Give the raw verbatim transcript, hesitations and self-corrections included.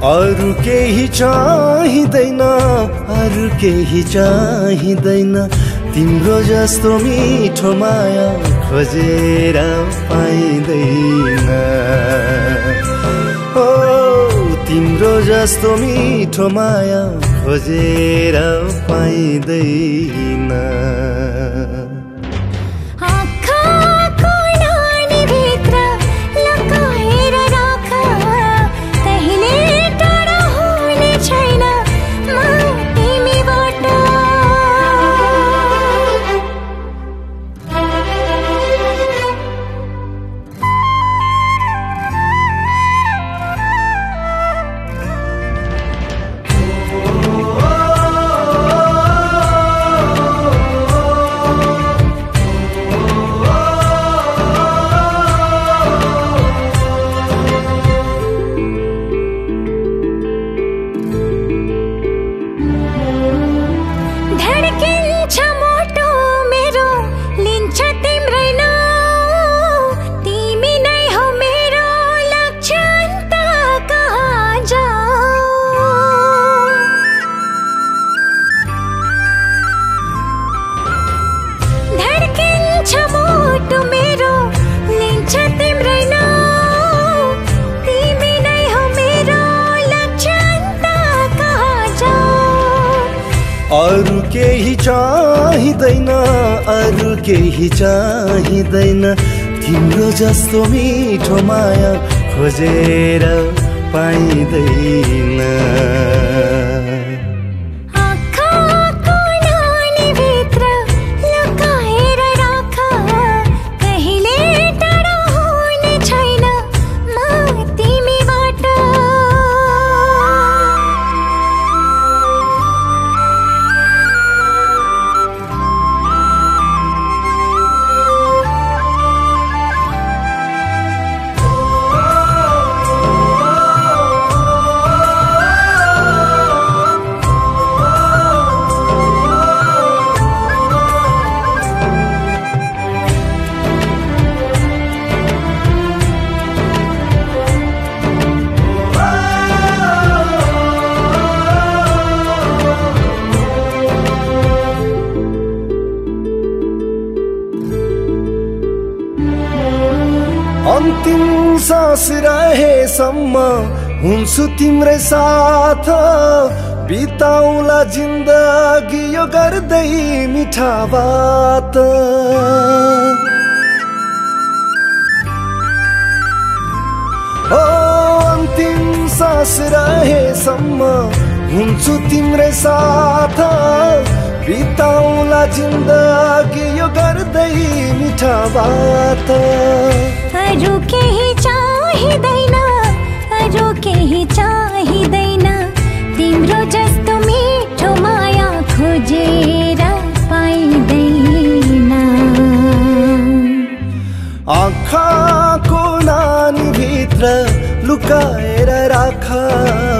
अरु केही चाहिँदैन, अरु केही चाहिँदैन, तिम्रो जस्तो मिठो माया खोजेर पाइँदैन। ओ तिम्रो जस्तो मिठो माया खोजेर पाइँदैन। अरु केही चाहिँदैन, अरु केही चाहिँदैन, तिम्रो जस्तो मिठो माया खोजेर पाइँदैन। अन्तिम सास रहेसम्म हुन्छु तिम्रै साथ, बिताउला जिन्दगी यो गर्दै मिठा बात। ओ अन्तिम सास रहेसम्म हुन्छु तिम्रै साथ, बिताउला जिन्दगी यो गर्दै मिठा बात। अरु केही चाहिँदैन, अरु केही चाहिँदैन, तिम्रो जस्तो मिठो माया खोजेर पाइँदैन। आँखाको नानी भित्र लुकाएर राख,